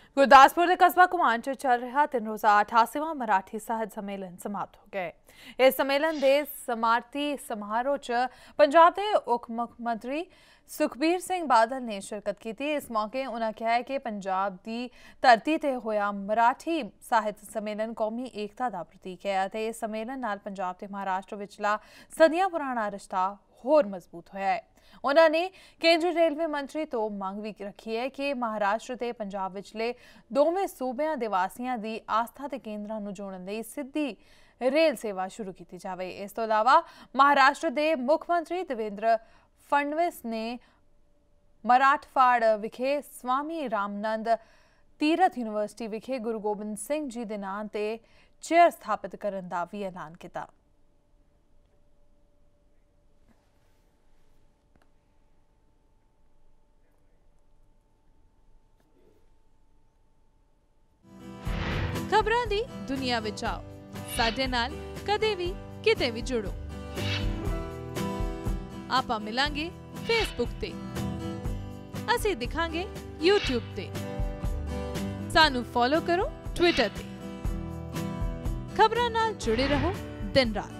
गुरदासपुर के कस्बा कुमांच चल रहा 3 रोज़ा 88वां मराठी साहित्य सम्मेलन समाप्त हो गए। इस सम्मेलन के समाप्ति समारोह च पंजाब के उप मुख्यमंत्री सुखबीर सिंह बादल ने शिरकत की थी। इस मौके उन्होंने कहा है कि पंजाब की धरती ते होया मराठी साहित्य सम्मेलन कौमी एकता का प्रतीक है। इस सम्मेलन नाल पंजाब ते महाराष्ट्र विचला सदियां पुराना रिश्ता होर मजबूत होया है। उन्होंने केंद्रीय रेलवे मंत्री तो मंग भी रखी है कि महाराष्ट्र ते पंजाब विचले दोवें सूबਿਆਂ ਦੇ ਵਾਸੀਆਂ ਦੀ ਆਸਥਾ ਤੇ ਕੇਂਦਰਾਂ ਨੂੰ ਜੋੜਨ ਲਈ ਸਿੱਧੀ रेल सेवा शुरू की जाए। इस तो इलावा महाराष्ट्र के मुख्यमंत्री देवेंद्र फडणवीस ने मराठवाड़ विखे स्वामी रामानंद तीरथ यूनिवर्सिटी विखे गुरु गोबिंद सिंह जी के नाम से चेयर स्थापित करने का भी ऐलान किया। खबरां दी दुनिया विच आओ, साडे नाल कदे भी किते भी जुड़ो। आपां मिलांगे फेसबुक ते, असीं दिखांगे यूट्यूब ते, सानू फॉलो करो ट्विटर ते। खबरां नाल जुड़े रहो दिन रात।